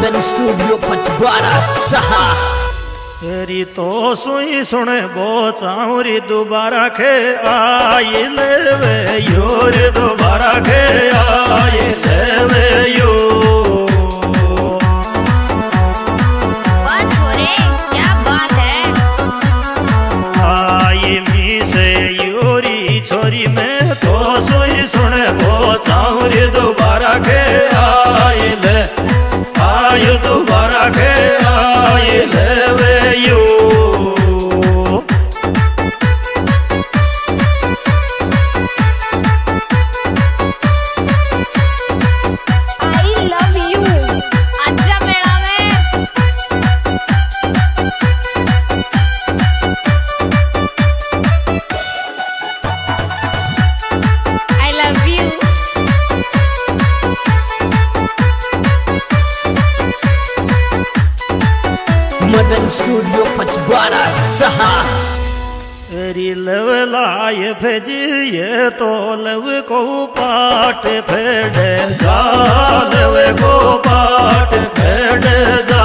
Madan studio Pachwara सहा तेरी तो सुई सुने बो चाउरी दोबारा खे आई लेवे योर दोबारा खे आई लेवे यो छोरे क्या बात है आई मी से योरी छोरी में तो सुई सुने बो चाउरी दोबारा खे आई ले आई दोबारा खे आई लेवे यो आई लव यू अच्छा मेरा में I love you Madan studio Pachwara सहा तेरी लव लाए भेजिए तो लव को पाट फेड़ जा लव को पाट फेड़ जा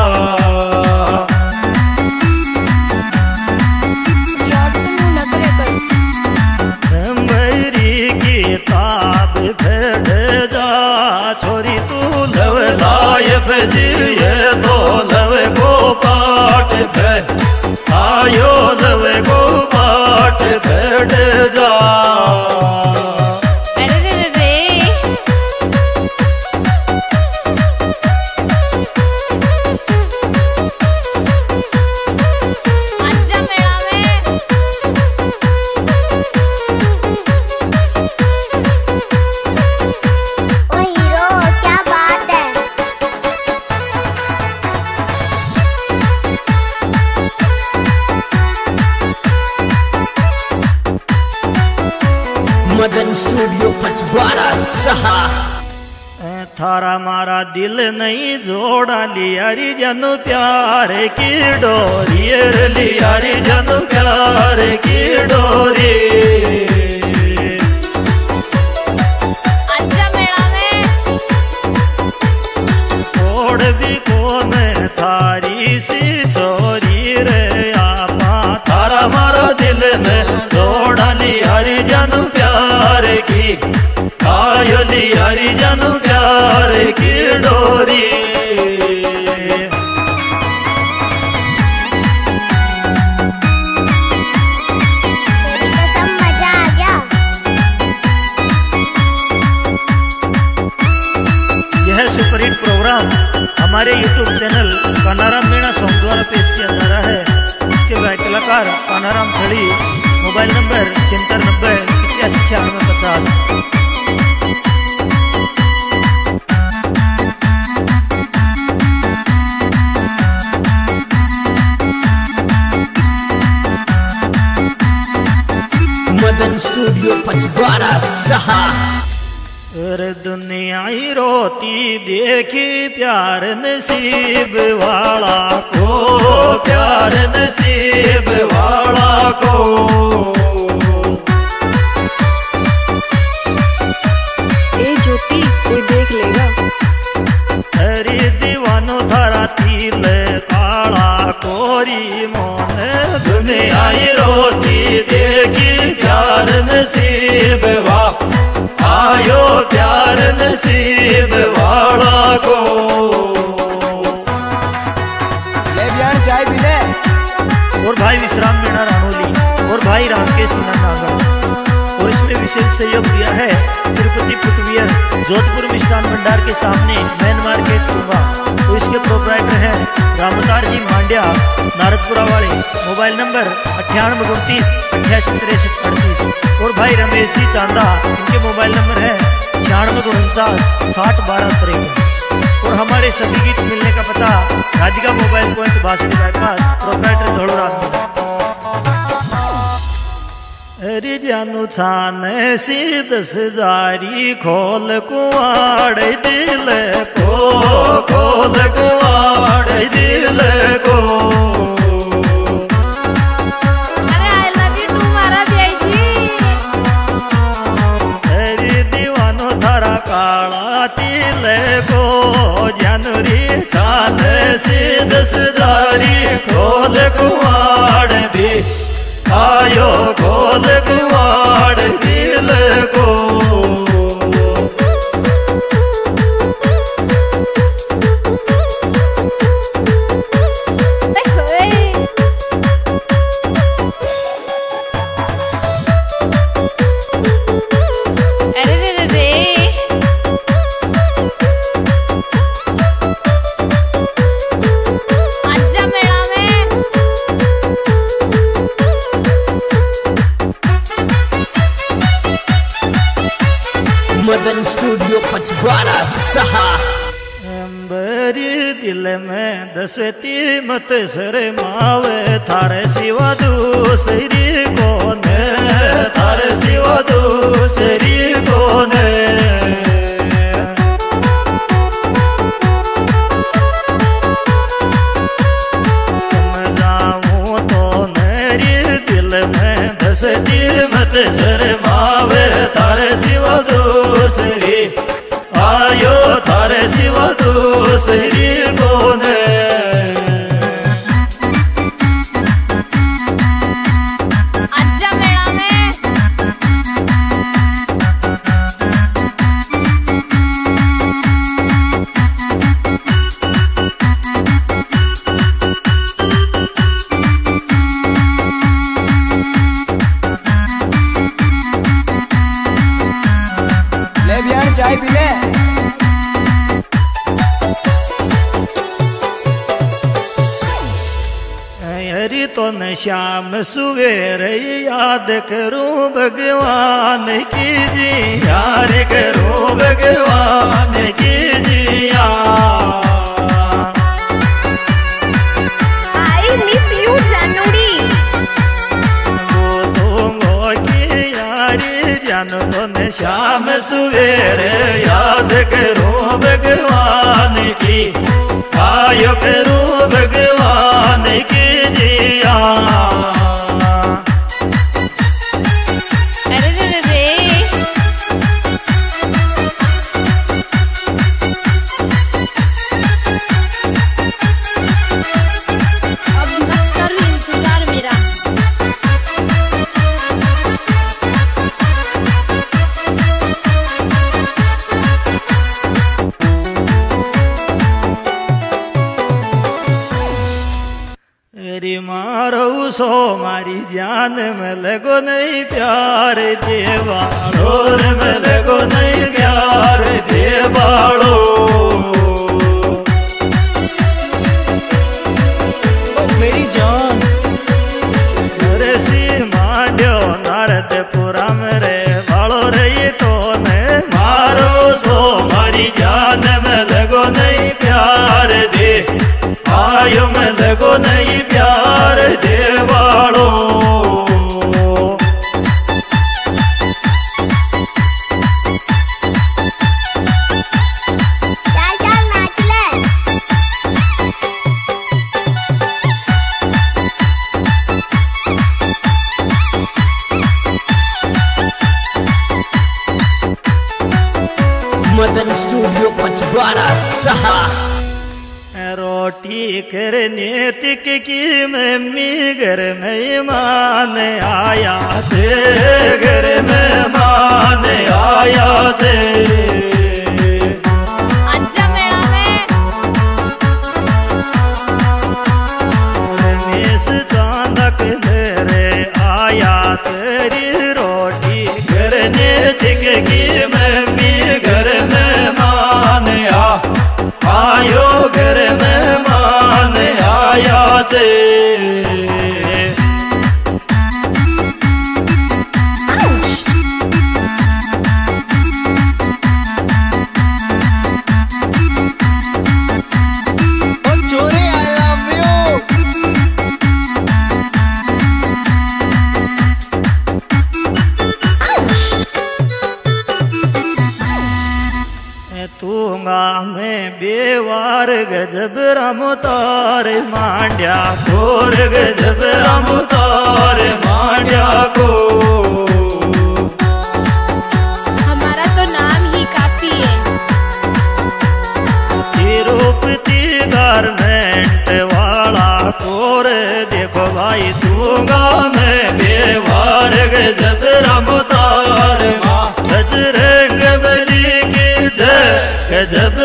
यार तुम नखरे कर मेरी किताब फेड़ जा छोरी तू लव लाए भेजिए तो लव को पाट फेड़ आयो लव को पाट फेड़ जा अरे रे रे अच्छा मेरा में ओ हीरो क्या बात है मदन स्टूडियो पचवाड़ा सहा थारा मारा दिल नहीं जोड़ा लियारी जनु प्यार की डोरी लियारी जनु प्यार की डोरी अच्छा मेरा में छोड़ भी कौन थारी सी छोरी रे आपा थारा मारा दिल में जोड़ा लियारी जनु प्यार की आयो लियारी जनु प्यार की डोरी तेरी कसम मजा आ गया यह सुपरहिट प्रोग्राम हमारे YouTube channel Kanaram Meena song द्वारा पेश किया जा रहा है। इसके गायक कलाकार कानाराम खड़ी। Mobile number 7690 859650। Madan studio Pachwara सहा दुनिया ही रोती देखी प्यार नसीब वाला को प्यार नसीब वाला को ए ज्योति कोई देख लेगा हरी दीवानो धरा तिल काला कोरी मोन दुनिया ही रोती देखी प्यार नसीब वाला आयो प्यार नसीब वाला को ले यार चाय पी ले और भाई विश्राम मीणा रानोली और भाई रामकेश मीणा नागर और इसमें विशेष सहयोग दिया है तिरुपति फुटवियर जोधपुर मिष्ठान भंडार के सामने मेन मार्केट कुंभा। तो इसके प्रोपराइटर हैं रामतार जी मांड्या नारदपुरा वाले। मोबाइल नंबर 9829 88 63 38 और भाई रमेश जी चांदा इनके मोबाइल नंबर है 9649 60 12 53 और हमारे सभी गीत मिलने का पता राधिका मोबाइल पॉइंट बासुरी बाईपास प्रोपराइटर धोलराम। अरे जानू छाने सी 10,000 खोल कुआड़ दिल को खोल कुआड़ दिल को अरे आई लव यू तुम्हारा भी आई जी अरे दीवानो धारा काला तिल को जानू रे स्टूडियो पचवाड़ा सहा। अंबरी दिल में दसती मत शर्मावे, थारे सिवा दूसरी कौन है, थारे सिवा दूसरी कौन है। समझाऊं तो मेरी दिल में दसती मत शर्मावे, थारे सिवा दूसरी आयो, थारे सिवा दूसरी कौन है। अच्छा मेला में ले बियान चाय पी ले। हरी तो न श्याम सुवेरे याद करूं भगवान की जी, यार करूं भगवान की जिया। I miss you जानूरी। बोलूंगो की यारी जान तो न श्याम सुवेरे याद करूं भगवान की, आयो करूं भगवान की जिया। अरे रे रे रे अब मत कर इंतजार मेरा। तेरी मारो सो मारी जान में लगो नहीं प्यार देवाड़ो, में लगो नहीं प्यार देवाड़ो। मेरी जान नरसी मांड्यो नारदपुरा मेरे बाड़ो रही तो ने मारो सो मारी जान में लगो नहीं प्यार दे, आयो में लगो नहीं प्यार देवाड़ो। चल चल नाच ले। मदन स्टूडियो पचवाड़ा सहा। रोटी करने तिक की मम्मी घर मेहमान आया थे, घर मेहमान आया थे। अच्छा मेला में रमेश चांदक ले आया तेरी रोटी करने तिक की मम्मी घर मेहमान आयो, घर मेहमान आया थे। चोरी आई लव यू। तूंगा में बेवार गजब रामोतार मांड्या कोर, गजब रामोतार मांड्या को। हमारा तो नाम ही काफी है। तिरुपति गारमेंट वाला कोर देखो भाई, तूंगा में बेवार गजब रामोतार मां, बजरंग बली की जय, गजब